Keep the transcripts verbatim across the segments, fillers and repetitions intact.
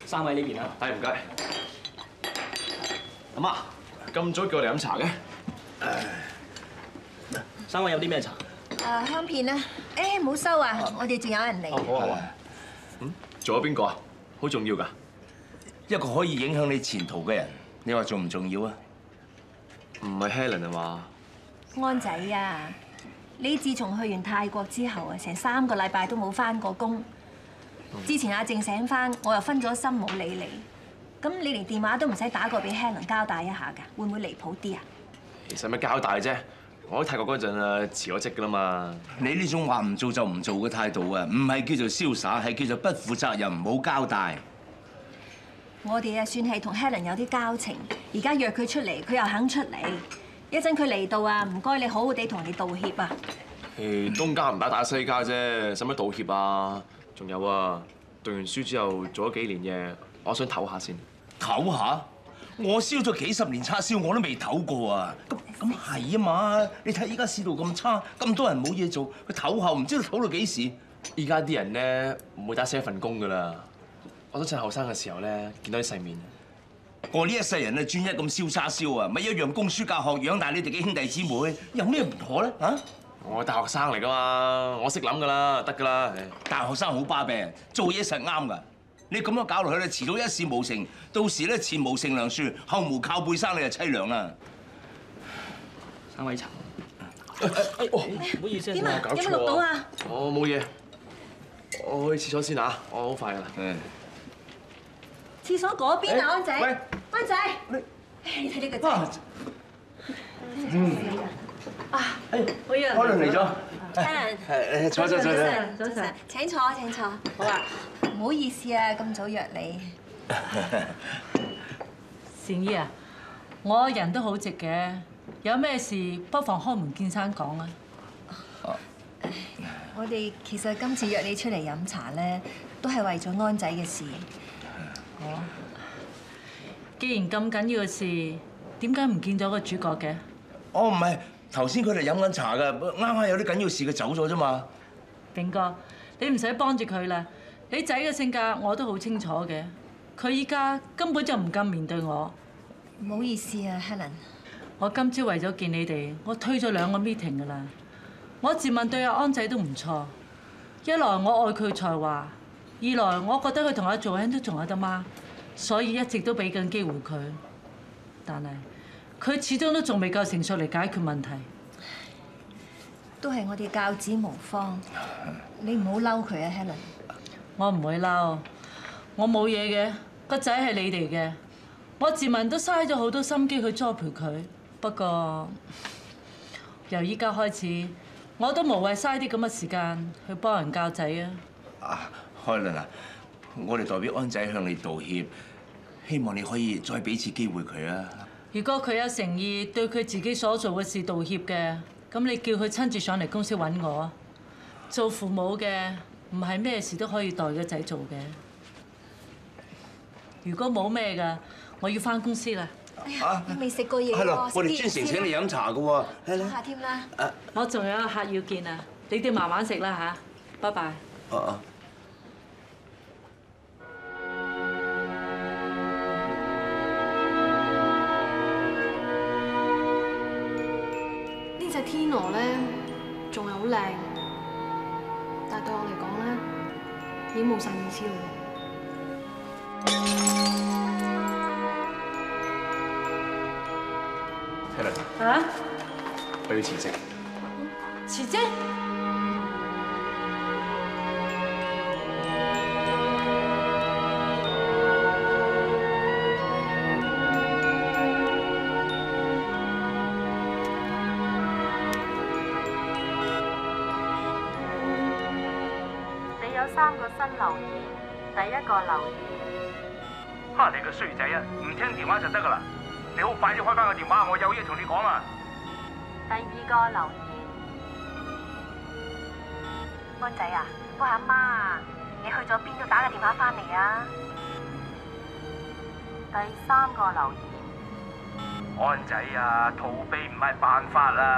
三位呢邊啦。 係唔該。阿媽，咁早叫我哋飲茶嘅？ 三位有啲咩茶？ 誒香片啦，誒冇收啊！我哋仲有人嚟。 好啊好啊。嗯，仲有邊個啊？好重要㗎。 一個可以影響你前途嘅人，你話重唔重要啊？ 唔係 Helen 啊嘛？ 安仔啊，你自從去完泰國之後啊，成三個禮拜都冇返過工。之前阿靜醒返，我又分咗心冇理你。咁你連電話都唔使打過俾 Helen 交代一下㗎，會唔會離譜啲啊？ 其實咩交代啫？我喺泰國嗰陣啊，辭咗職㗎啦嘛。 你呢種話唔做就唔做嘅態度啊，唔係叫做瀟灑，係叫做不負責任，唔好交代。 我哋啊算係同 Helen 有啲交情，而家約佢出嚟，佢又肯出嚟。一陣佢嚟到啊，唔該你好好地同你道歉啊。 誒，東家唔打打西家啫，使乜道歉啊？仲有啊，讀完書之後做咗幾年嘢，我想唞下先。 唞下？我燒咗幾十年叉燒，我都未唞過啊！咁咁係啊嘛！你睇依家市道咁差，咁多人冇嘢做，佢唞下唔知道唞到幾時。 依家啲人咧唔會打死一份工㗎啦。我想趁後生嘅時候咧，見到啲世面。 我呢一世人啊，專一咁燒叉燒啊，咪一樣供書教學養大你哋嘅兄弟姊妹，有咩唔妥咧？嚇！ 我係大學生嚟㗎嘛，我識諗㗎啦，得㗎啦。 大學生好巴閉，做嘢實啱㗎。你咁樣搞落去咧，遲早一事無成，到時咧前無乘涼樹，後無靠背生，你就凄涼啦。 三位茶。哎，唔好意思啊， 點啊？有冇錄到啊？ 我冇嘢，我去廁所先嚇，我好快㗎啦。嗯。 廁所嗰邊啊，安仔。 喂， 安仔。你睇呢個仔。 嗯。 啊， 好嘢。可能嚟咗。 Helen。 誒坐坐坐坐。 早晨。請坐，請坐。好啊。唔好意思啊，咁早約你。 善姨啊，我人都好直嘅，有咩事不妨開門見山講啊。 我哋其實今次約你出嚟飲茶咧，都係為咗安仔嘅事。 哦。既然咁緊要嘅事，點解唔見咗個主角嘅？ 哦，唔係，頭先佢哋飲緊茶㗎，啱啱有啲緊要事，佢走咗啫嘛。 炳哥，你唔使幫住佢啦。你仔嘅性格我都好清楚嘅，佢依家根本就唔敢面對我。 唔好意思啊 ，Helen。我今朝為咗見你哋，我推咗兩個 meeting 㗎啦。我自問對阿安仔都唔錯，一來我愛佢才華，二來我覺得佢同阿做恩都仲有得孖，所以一直都俾緊機會佢。但係佢始終都仲未夠成熟嚟解決問題。 都係我哋教子無方，你唔好嬲佢啊 ，Helen。 我唔會嬲，我冇嘢嘅，個仔係你哋嘅。我自問都嘥咗好多心機去栽培佢，不過由依家開始，我都無謂嘥啲咁嘅時間去幫人教仔啊！ 啊，開倫啊，我哋代表安仔向你道歉，希望你可以再俾次機會佢啊！ 如果佢有誠意對佢自己所做嘅事道歉嘅，咁你叫佢親自上嚟公司揾我啊！做父母嘅唔係咩事都可以代個仔做嘅。如果冇咩㗎，我要返公司啦。 哎呀，你未食過嘢喎， 係咯，我哋專程請你飲茶㗎喎。 坐下添啦。 我仲有個客要見啊，你哋慢慢食啦嚇，拜拜。 哦哦。 呢隻天鵝咧，仲係好靚，但係對我嚟講咧，已經冇晒意思咯。 Helen。 嚇？ 我要辭職。 辭職？ 你有三個新留言，第一個留言。 哈！你個衰仔啊，唔聽電話就得噶啦！你好快啲開翻個電話，我有嘢同你講啊！ 第二個留言，安仔啊，我阿媽啊，你去咗邊度？打個電話翻嚟啊！第三個留言， 安仔啊，逃避唔係辦法啦！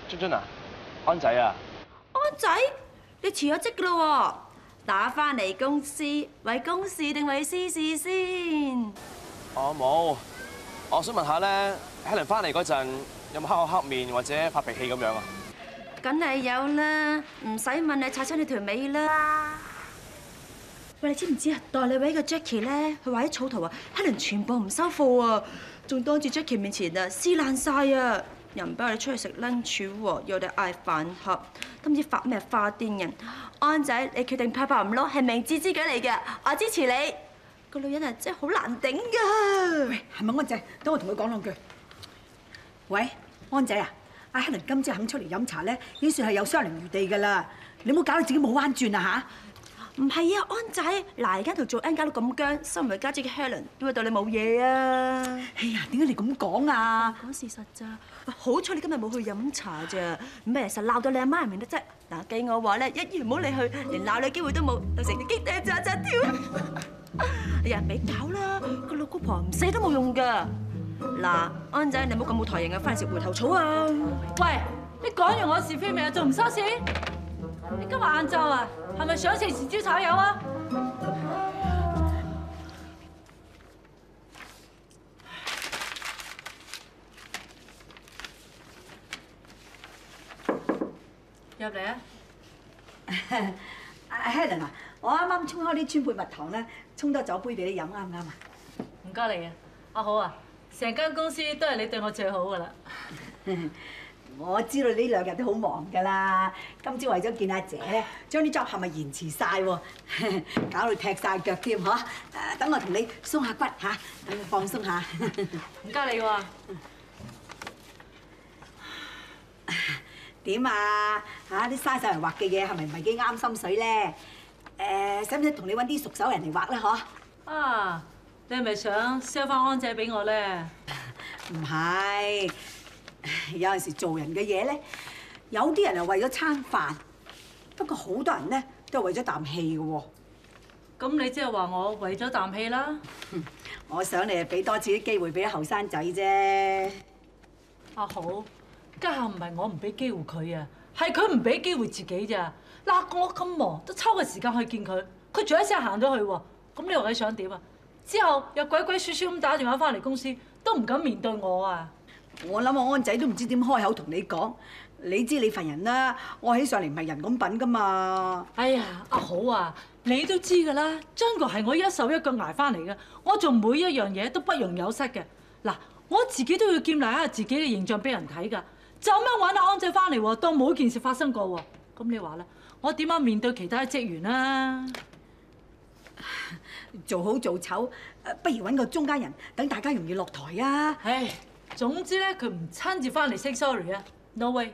津津啊，安仔啊， 安仔，你辭咗職噶咯喎，打翻嚟公司，為公事定為私事先？ 我冇，我想問下咧 ，Helen 翻嚟嗰陣有冇黑口黑面或者發脾氣咁樣啊？ 梗係有啦，唔使問你擦親你條尾啦。喂，你知唔知啊？代理位嘅 Jackie 咧，佢話啲草圖啊 ，Helen 全部唔收貨啊，仲當住 Jackie 面前啊撕爛晒啊！又唔俾我哋出去食 lunch 喎，又我哋嗌飯盒，都唔知發咩花癲人。安仔，你決定拍拍唔撈，係明智之舉嚟嘅，我支持你。個女人啊，真係好難頂㗎。 喂，係咪安仔？等我同佢講兩句。喂，安仔啊，阿 Helen 今朝肯出嚟飲茶咧，已經算係有商量餘地㗎啦。你唔好搞到自己冇彎轉啊嚇！ 唔係啊，安仔，嗱而家同做 N 搞到咁僵，身為家姐嘅 Helen 點會對你冇嘢啊？ 哎呀，點解你咁講啊？ 講事實咋？好彩你今日冇去飲茶咋，咩實鬧到你阿媽唔明得啫。嗱，計我話咧，一於唔好理佢，連鬧你機會都冇，到時你激得喳喳跳。哎呀，俾搞啦，個老姑婆唔死都冇用㗎。嗱，安仔你唔好咁冇台型啊，翻嚟食回頭草啊！ 喂，你講完我是非未啊？仲唔收線？你今日晏晝啊，係咪想食豉椒炒魷啊？入嚟啊！ 阿 Helen 啊，我啱啱沖開啲川貝蜜糖咧，沖多酒杯俾你飲，啱唔啱啊？ 唔該你啊，阿好啊，成間公司都係你對我最好噶啦。 我知道呢兩日都好忙㗎啦，今朝為咗見阿姐咧，將啲 job 係咪延遲晒喎？搞到踢晒腳添嗬！誒，等我同你鬆下骨嚇，等你放鬆下。 唔該你喎。 點啊？嚇啲嘥晒人畫嘅嘢係咪唔係幾啱心水咧？誒，使唔使同你揾啲熟手人嚟畫咧？嗬？ 啊，你係咪想 sell 翻安仔俾我咧？ 唔係。有陣時做人嘅嘢咧，有啲人係為咗餐飯，不過好多人咧都係為咗啖氣嘅喎。 咁你即係話我為咗啖氣啦？ 我想你係俾多次啲機會俾啲後生仔啫。 阿好，家下唔係我唔俾機會佢啊，係佢唔俾機會自己咋。嗱，我咁忙都抽個時間去見佢，佢仲一聲行咗去喎。咁你話你想點啊？之後又鬼鬼祟祟咁打電話翻嚟公司，都唔敢面對我啊！ 我諗我安仔都唔知點開口同你講，你知你份人啦，我起上嚟唔係人咁品噶嘛。 哎呀，阿好啊，你都知噶啦，張國係我一手一腳捱翻嚟嘅，我做每一樣嘢都不容有失嘅。嗱，我自己都要建立下自己嘅形象俾人睇㗎，就咁樣揾阿安仔翻嚟喎，當冇件事發生過喎。咁你話咧，我點樣面對其他職員啊？ 做好做醜，不如揾個中間人，等大家容易落台啊！ 唉。總之咧，佢唔親自翻嚟 say sorry 啊 ，no way。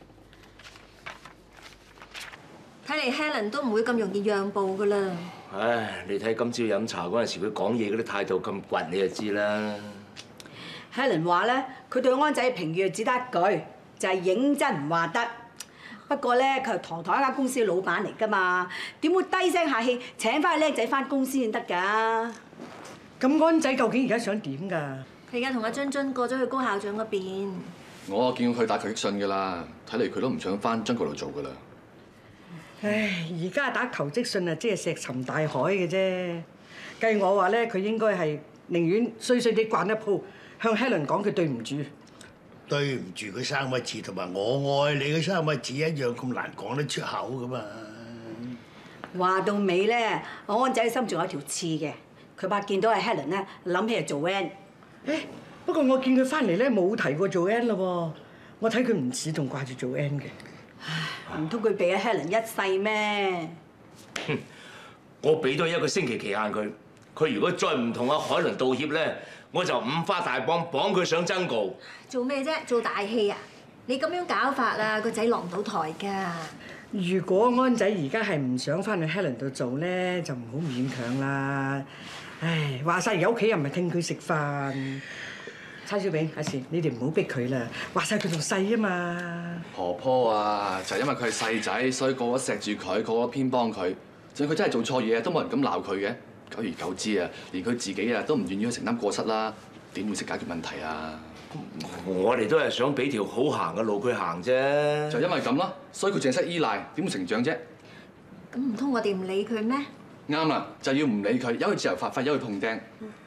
睇嚟 Helen 都唔會咁容易讓步噶啦。 唉，你睇今朝飲茶嗰陣時，佢講嘢嗰啲態度咁倔，你就知啦。 Helen 話咧，佢對安仔嘅評語只得一句，就係認真唔話得。不過咧，佢係堂堂一間公司嘅老闆嚟㗎嘛，點會低聲下氣請翻個僆仔翻公司先得㗎？ 咁安仔究竟而家想點㗎？ 佢而家同阿津津過咗去高校長嗰邊。 我見佢打求職信㗎啦，睇嚟佢都唔想翻張國度做㗎啦。 唉，而家打求職信啊，即係石沉大海嘅啫。計我話咧，佢應該係寧願衰衰地慣一鋪，向 Helen 講佢對唔住。 對唔住佢三個字，同埋我愛你嘅三個字一樣咁難講得出口㗎嘛。 話到尾咧，我安仔心仲有條刺嘅，佢怕見到係 Helen 咧，諗起係做 N。 誒，不過我見佢翻嚟咧冇提過做 N 咯喎，我睇佢唔似仲掛住做 N 嘅。 唉，唔通佢俾阿 Helen 一世咩？ 哼，我俾多一個星期期限佢，佢如果再唔同阿海倫道歉咧，我就五花大綁綁佢上增告。 做咩啫？做大戲啊！你咁樣搞法啊，個仔落唔到台㗎。 如果安仔而家係唔想翻去 Helen 度做咧，就唔好勉強啦。唉，話晒而家屋企又唔係聽佢食飯。叉燒餅，阿善，你哋唔好逼佢啦。話晒佢仲細啊嘛。 婆婆啊，就係因為佢係細仔，所以個個錫住佢，個個偏幫佢。就算佢真係做錯嘢，都冇人敢鬧佢嘅。久而久之啊，連佢自己啊都唔願意去承擔過失啦，點會識解決問題啊？ 我哋都係想俾條好行嘅路佢行啫。 就因為咁啦，所以佢淨係識依賴，點會成長啫？ 咁唔通我哋唔理佢咩？ 啱啦，就要唔理佢，由佢自由發揮，由佢碰釘。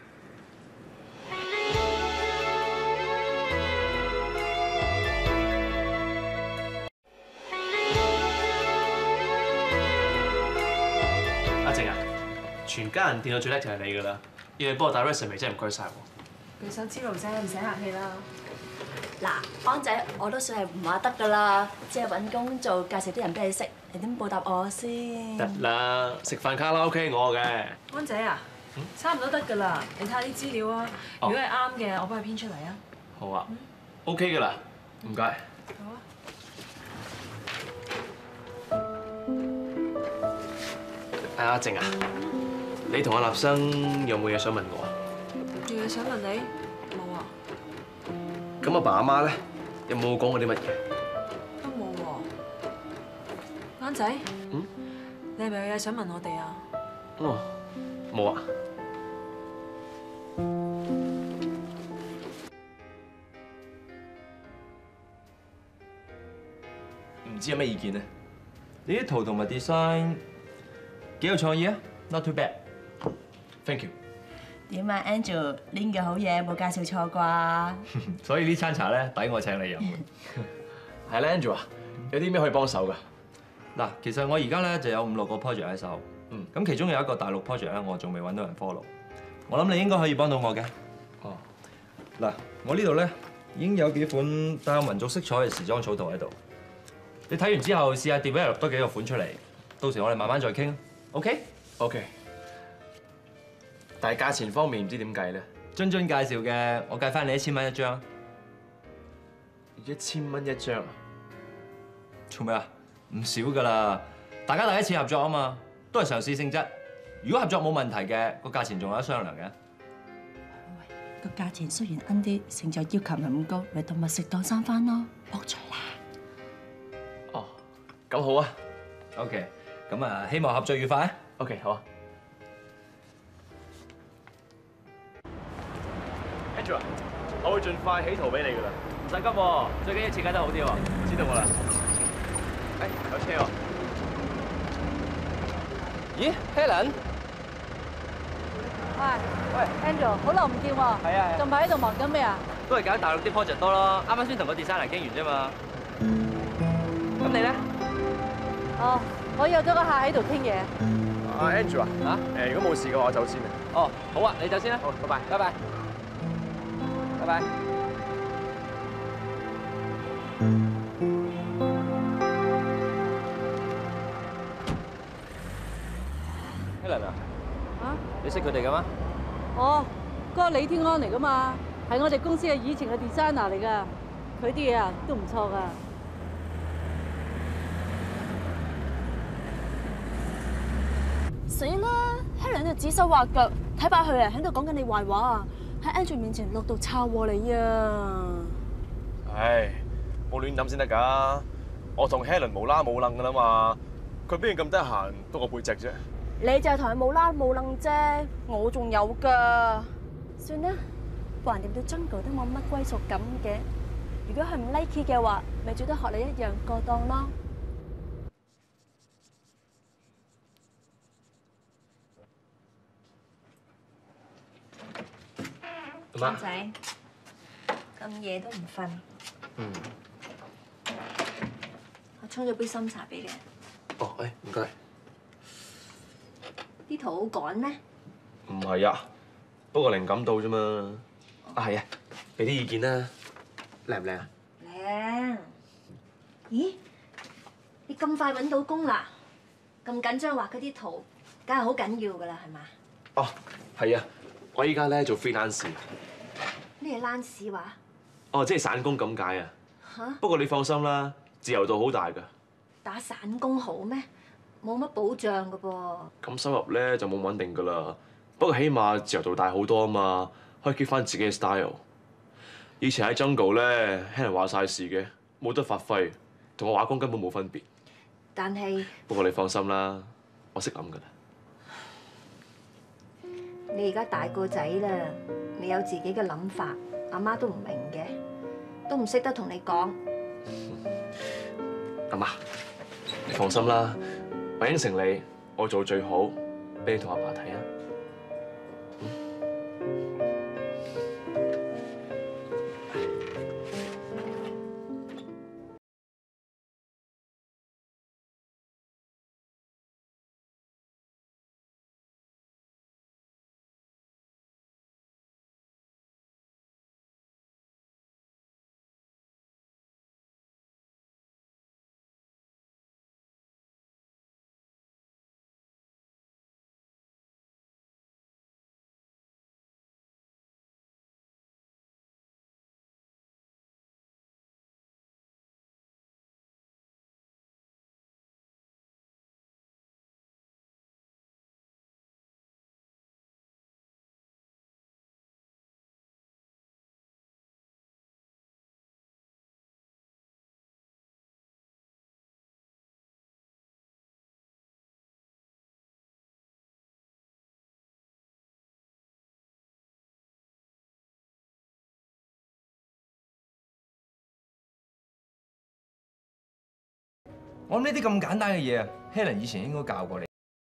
阿靜啊，全家人電腦最叻就係你㗎啦，要你幫我打 resume 真係唔該晒喎。 舉手之勞啫，唔使客氣啦。 嗱，安仔，我都算係唔話得噶啦，只係揾工做，介紹啲人俾你識，你點報答我先？ 得啦，食飯卡拉 OK 我嘅。 安仔啊，差唔多得噶啦，你睇下啲資料啊，如果係啱嘅，我幫佢編出嚟啊。 好啊 ，OK 㗎啦，唔該。 好啊。 阿靜啊，你同阿立生有冇嘢想問我啊？ 有嘢想問你？冇啊。 咁阿爸阿媽咧，有冇講過啲乜嘢？ 都冇喎。安仔， 嗯？ 你係咪有嘢想問我哋啊？ 哦，冇啊。唔知有咩意見咧？ 你啲圖同埋 design 幾有創意啊 ？Not too bad。Thank you。 點啊 ，Angel 練嘅好嘢，冇介紹錯啩？ 所以呢餐茶咧，抵我請你飲。 係啦 ，Angel 啊，有啲咩可以幫手㗎？ 嗱，其實我而家咧就有五六個 project 喺手， 嗯， 咁其中有一個大陸 project 咧，我仲未揾到人 follow。我諗你應該可以幫到我嘅。 哦， 嗱，我呢度咧已經有幾款帶有民族色彩嘅時裝草圖喺度。你睇完之後，試下 develop 多幾個款出嚟，到時我哋慢慢再傾。OK？OK。 但係價錢方面唔知點計咧？ 津津介紹嘅，我計翻你一千蚊一張。 一千蚊一張啊？ 做咩啊？唔少㗎啦，大家第一次合作啊嘛，都係嘗試性質。如果合作冇問題嘅，個價錢仲有得商量嘅。 喂，個價錢雖然奀啲，成就要求唔咁高，咪當物食當生翻咯，博取啦。 哦，咁好啊。 OK，咁啊，希望合作愉快啊。 OK， 好啊。Angel，我會盡快起圖俾你㗎啦，唔使急喎，最緊要設計得好啲喎。知道我啦。誒，有車喎。 咦 ，Helen？ 喂喂 ，Angel， 好耐唔見喎。係啊。近排喺度忙緊咩啊？ 都係搞大陸啲 project 多咯，啱啱先同個 designer 傾完啫嘛。咁你咧？ 哦，我約咗個客喺度傾嘢。 阿 Angel 啊，嚇？誒，如果冇事嘅話，我走先啊。 哦，好啊，你走先啦。 好，拜拜。 拜拜。拜拜。Helen 啊？ 啊？ 你識佢哋㗎嗎？ 哦，嗰個李天安嚟㗎嘛，係我哋公司嘅以前嘅 designer 嚟㗎，佢啲嘢啊都唔錯㗎。 死啦 ！Helen 就指手畫腳，睇怕佢啊喺度講緊你壞話啊！喺 Angel 面前落到抄禍你啊！ 唉，冇亂諗先得㗎。我同 Helen 無啦冇楞㗎啦嘛，佢邊咁得閒督我背脊啫？ 你就係同佢冇啦冇楞啫，我仲有㗎。算啦，橫掂到 Jungle 都冇乜歸屬感嘅。如果佢唔 like 嘅話，咪最多學你一樣過檔咯。 安仔，咁夜都唔瞓。 嗯。 我沖咗杯深茶俾你。 哦，誒，唔該。 啲圖好趕咩？ 唔係啊，不過靈感到啫嘛。啊，係啊，俾啲意見啦。靚唔靚啊？ 靚。咦？你咁快揾到工啦？咁緊張畫嗰啲圖，梗係好緊要㗎啦，係嘛？ 哦，係啊，我依家咧做 freelance。 咩冷屎話？ 哦，即係散工咁解啊。 嚇！ 不過你放心啦，自由度好大㗎。 打散工好咩？冇乜保障㗎噃。 咁收入咧就冇穩定㗎啦。不過起碼自由度大好多啊嘛，可以 keep 翻自己嘅 style。以前喺 Jungle 咧，聽人話晒事嘅，冇得發揮，同我畫工根本冇分別。 但係不過你放心啦，我識諗㗎啦。 你而家大個仔啦，你有自己嘅諗法，阿媽都唔明嘅。 都唔識得同你講。 阿媽，你放心啦，我應承你，我做最好，俾你同阿爸睇啊。 我諗呢啲咁簡單嘅嘢啊 ，Helen 以前應該教過你。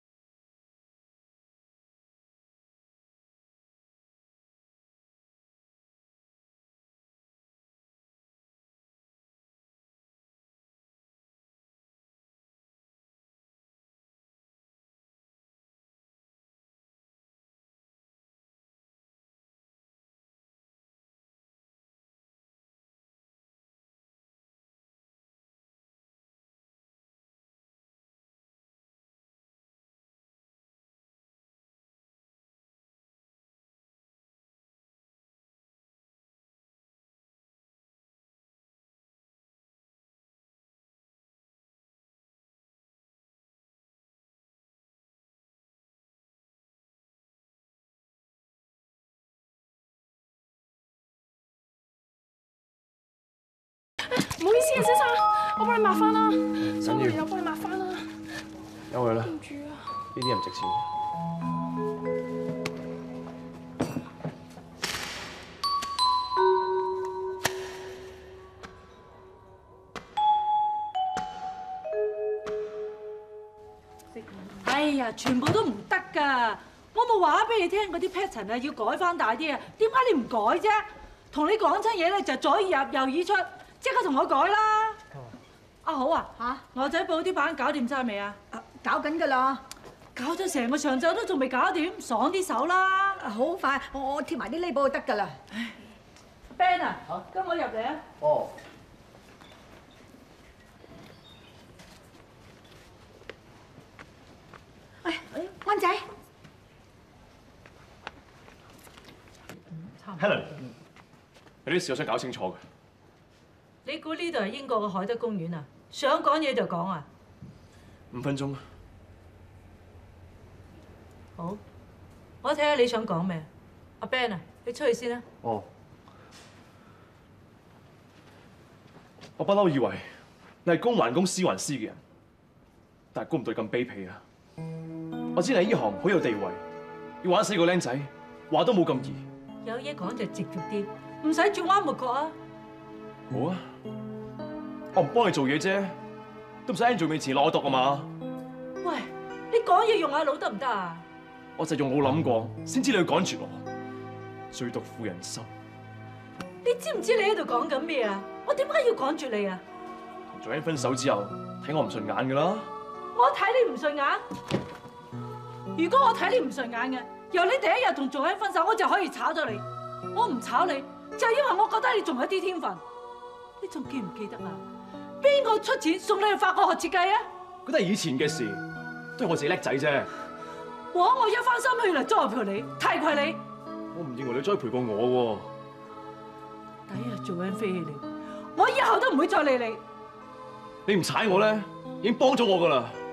唔好意思啊，先生，我幫你抹翻啦，收緊要完又幫你抹翻啦。 由佢啦， 對唔住啊。 呢啲人唔值錢。 哎呀，全部都唔得㗎！我冇話俾你聽，嗰啲 pattern 啊要改翻大啲啊，點解你唔改啫？同你講親嘢咧就左耳入右耳出，即刻同我改啦！啊好啊，嚇，牛仔布啲板搞掂晒未啊？ 搞緊㗎啦， 搞咗成個上晝都仲未搞掂，爽啲手啦！ 好快，我我貼埋啲 label 就得㗎啦。 Ben 啊，跟我入嚟啊！ 哦。 喂，安仔 ，Helen，有啲事我想搞清楚嘅。 你估呢度係英國嘅海德公園啊？想講嘢就講啊！ 五分鐘啊！ 好，我睇下你想講咩。阿 Ben 啊，你出去先啦。 哦。我不嬲以為你係公還公私還私嘅人，但係估唔到你咁卑鄙啊！我知你喺呢行好有地位，要玩死個僆仔，話都冇咁易。 有嘢講就直接啲，唔使轉彎抹角啊！ 好啊，我唔幫你做嘢啫，都唔使喺做面前落我毒啊嘛！ 喂，你講嘢用下腦得唔得啊？ 我就用冇諗過，先知你要趕絕我，最毒婦人心。 你知唔知你喺度講緊咩啊？我點解要趕絕你啊？ 同做緊分手之後，睇我唔順眼噶啦。 我睇你唔順眼？如果我睇你唔順眼嘅，由你第一日同做緊分手，我就可以炒咗你。我唔炒你，就係因為我覺得你仲有啲天分。你仲記唔記得啊？邊個出錢送你去法國學設計啊？ 嗰都係以前嘅事，都係我自己叻仔啫。 枉我一番心血嚟栽培你，提攜你。 我唔認為你栽培過我喎。 第一日做緊飛起你，我以後都唔會再理你。 你唔踩我咧，已經幫咗我噶啦。